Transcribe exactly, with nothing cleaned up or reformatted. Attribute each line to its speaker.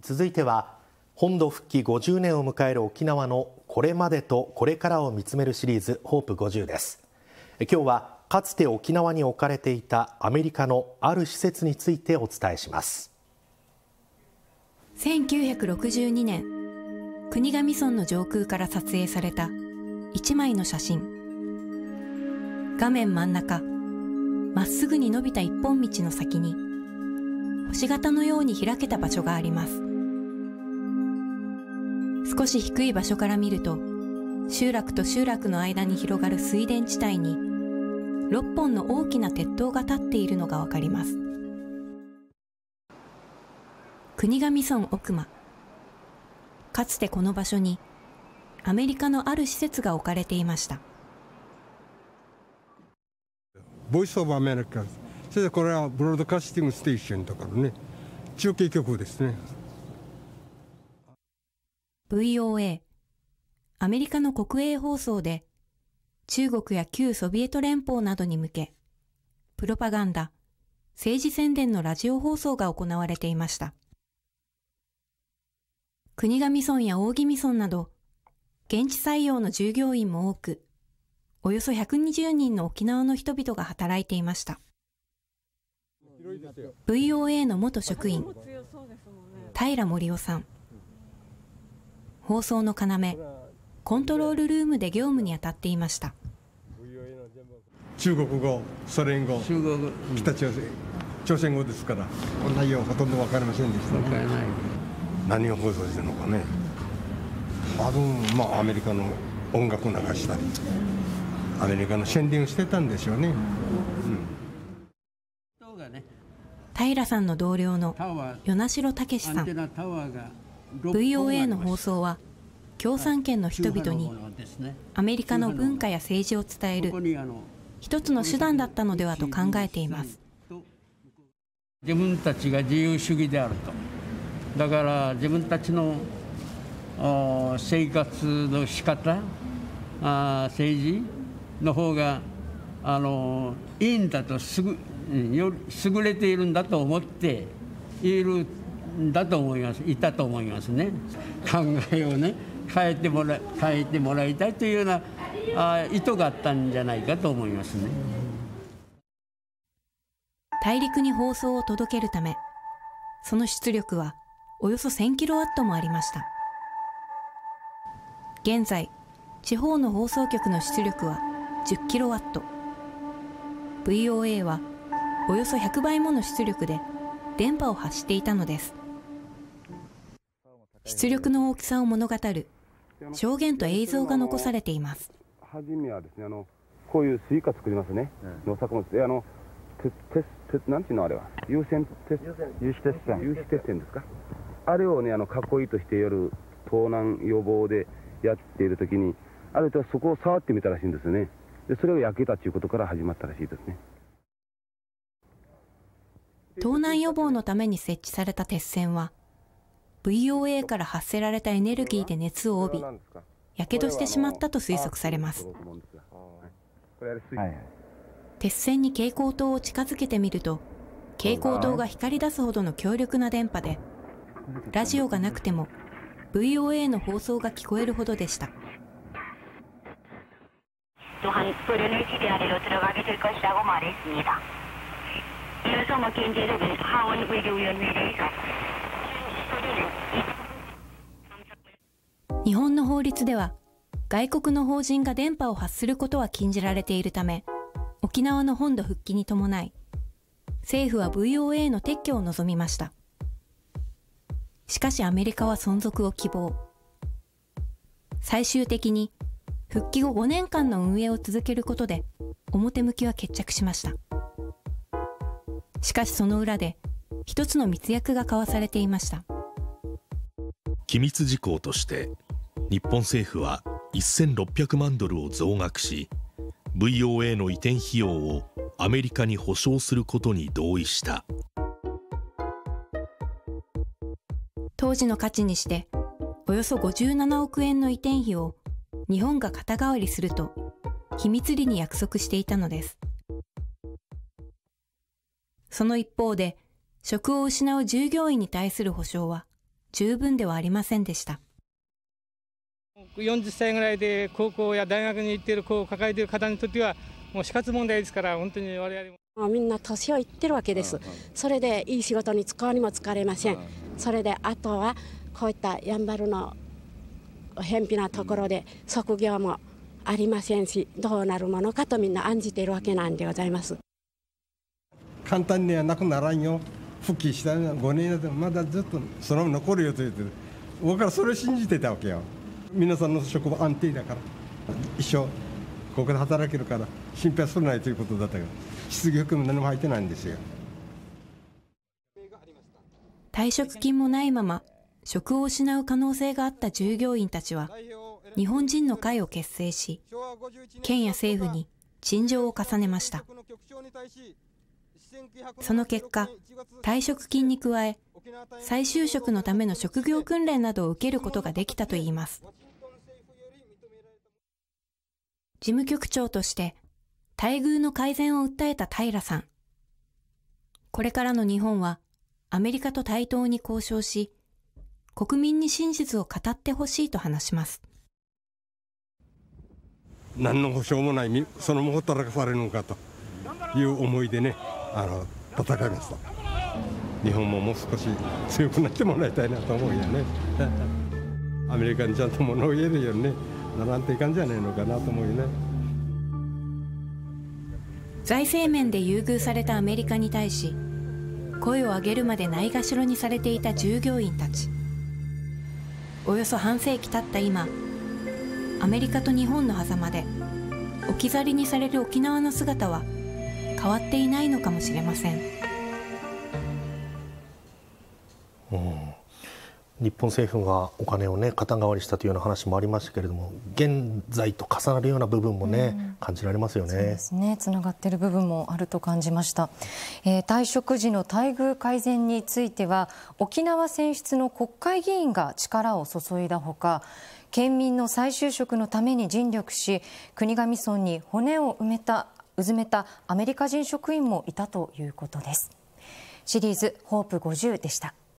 Speaker 1: 続いては本土復帰ごじゅうねんを迎える沖縄のこれまでとこれからを見つめるシリーズホープごじゅうです。今日はかつて沖縄に置かれていたアメリカのある施設についてお伝えします。
Speaker 2: せんきゅうひゃくろくじゅうにねん、国頭村の上空から撮影されたいちまいの写真。画面真ん中、まっすぐに伸びた一本道の先に星形のように開けた場所があります。少し低い場所から見ると、集落と集落の間に広がる水田地帯にろっぽんの大きな鉄塔が立っているのがわかります。国頭村奥間。かつてこの場所にアメリカのある施設が置かれていました。
Speaker 3: ボイスオブアメリカ、それでこれはブロードカスティングステーションとかのね、中継局ですね。
Speaker 2: ブイオーエー、アメリカの国営放送で中国や旧ソビエト連邦などに向け、プロパガンダ、政治宣伝のラジオ放送が行われていました。国頭村や大宜味村など、現地採用の従業員も多く、およそひゃくにじゅうにんの沖縄の人々が働いていました。ブイオーエー の元職員、平森夫さん。放送の要、コントロールルームで業務に当たっていました。
Speaker 3: 中国語、ソ連語、北朝鮮、朝鮮語ですから、内容はほとんど分かりませんでした、ね。何を放送してるのかね。あの、まあ、アメリカの音楽を流したり、アメリカの宣伝をしてたんでしょうね。うん、
Speaker 2: 平さんの同僚の与那城武さん。ブイオーエー の放送は、共産圏の人々にアメリカの文化や政治を伝える一つの手段だったのではと考えています。
Speaker 4: 自分たちが自由主義であると。だから自分たちの生活の仕方、あ政治の方があのいいんだと、すぐよ優れているんだと思っているんだと思います。いたと思いますね。考えをね変えてもら変えてもらいたいというようなあ意図があったんじゃないかと思いますね。
Speaker 2: 大陸に放送を届けるため、その出力はおよそせんキロワットもありました。現在、地方の放送局の出力はじゅっキロワット。ブイオーエー はおよそひゃくばいもの出力で電波を発していたのです。出力の大きさを物語る証言と映像が残されています。
Speaker 5: はじめはですね、あのこういうスイカ作りますね。農作物であの鉄鉄鉄なんていうのあれは有線鉄有刺鉄線有刺鉄線ですか。あれをねあの囲いとして夜盗難予防でやっているときに、あるとそこを触ってみたらしいんですよね。でそれを焼けたということから始まったらしいですね。
Speaker 2: 盗難予防のために設置された鉄線は ブイオーエー から発せられたエネルギーで熱を帯び、やけどしてしまったと推測されます。鉄線に蛍光灯を近づけてみると、蛍光灯が光り出すほどの強力な電波で、ラジオがなくても ブイオーエー の放送が聞こえるほどでした。日本の法律では、外国の法人が電波を発することは禁じられているため、沖縄の本土復帰に伴い、政府は ブイオーエー の撤去を望みました。しかしアメリカは存続を希望。最終的に復帰後ごねんかんの運営を続けることで表向きは決着しました。しかしその裏で一つの密約が交わされていました。
Speaker 6: 機密事項として日本政府はせんろっぴゃくまんドルを増額し、 ブイオーエー の移転費用をアメリカに保証することに同意した。
Speaker 2: 当時の価値にしておよそごじゅうななおくえんの移転費を日本が肩代わりすると秘密裏に約束していたのです。その一方で職を失う従業員に対する保障は十分ではありませんでした。
Speaker 7: よんじゅっさいぐらいで高校や大学に行っている子を抱えている方にとってはもう死活問題ですから、本当に我々も
Speaker 8: みんな年をいってるわけです。それでいい仕事に就こうにも就かれません。それであとはこういったやんばるの偏僻なところで職業もありませんし、どうなるものかとみんな案じているわけなんでございます。
Speaker 3: 簡単にはなくならんよ、復帰したごねんやでもまだずっとそのまま残るよと言って、僕からそれを信じてたわけよ。皆さんの職場安定だから一生ここで働けるから心配するないということだったけど、失業金も何も入ってないんですよ。
Speaker 2: 退職金もないまま職を失う可能性があった従業員たちは日本人の会を結成し、県や政府に陳情を重ねました。その結果、退職金に加え再就職のための職業訓練などを受けることができたといいます。事務局長として待遇の改善を訴えた平さん。これからの日本はアメリカと対等に交渉し、国民に真実を語ってほしいと話します。
Speaker 3: 何の保証もない、そのまま働かされるのかという思いでね、あの戦いました。日本ももう少し強くなってもらいたいなと思うよね。アメリカにちゃんと物を言えるようにね、ならんといかんじゃないのかなと思うよね。
Speaker 2: 財政面で優遇されたアメリカに対し、声を上げるまでないがしろにされていた従業員たち。およそ半世紀経った今、アメリカと日本の狭間で置き去りにされる沖縄の姿は変わっていないのかもしれません。
Speaker 1: うん、日本政府がお金をね肩代わりしたというような話もありましたけれども、現在と重なるような部分もね、うん、感じられますよね。
Speaker 9: そうですね、つながっている部分もあると感じました。えー、退職時の待遇改善については沖縄選出の国会議員が力を注いだほか、県民の再就職のために尽力し、国頭村に骨を埋めたうずめたアメリカ人職員もいたということです。シリーズホープごじゅうでした。